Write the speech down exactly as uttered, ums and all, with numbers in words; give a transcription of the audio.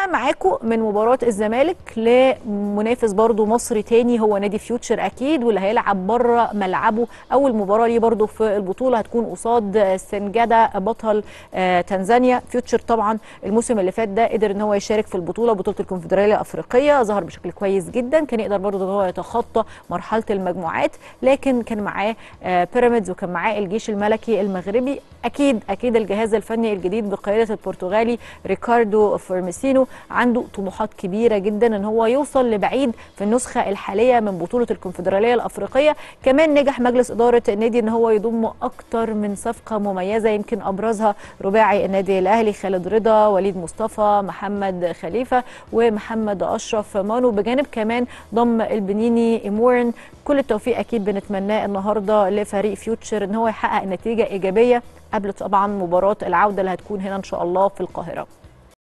بقى معاكم من مباراه الزمالك لمنافس برضو مصري تاني هو نادي فيوتشر اكيد، واللي هيلعب بره ملعبه. اول مباراه ليه برضو في البطوله هتكون قصاد سنجادا بطل آه تنزانيا. فيوتشر طبعا الموسم اللي فات ده قدر ان هو يشارك في البطوله بطوله الكونفدراليه الافريقيه، ظهر بشكل كويس جدا، كان يقدر برضو ان هو يتخطى مرحله المجموعات، لكن كان معاه آه بيراميدز وكان معاه الجيش الملكي المغربي. اكيد اكيد الجهاز الفني الجديد بقياده البرتغالي ريكاردو فورميسينو عنده طموحات كبيره جدا ان هو يوصل لبعيد في النسخه الحاليه من بطوله الكونفدراليه الافريقيه. كمان نجح مجلس اداره النادي ان هو يضم اكتر من صفقه مميزه، يمكن ابرزها رباعي النادي الاهلي خالد رضا، وليد مصطفى، محمد خليفه ومحمد اشرف مانو، بجانب كمان ضم البنيني ايمورن. كل التوفيق اكيد بنتمناه النهارده لفريق فيوتشر ان هو يحقق نتيجه ايجابيه قبل طبعا مباراه العوده اللي هتكون هنا ان شاء الله في القاهره.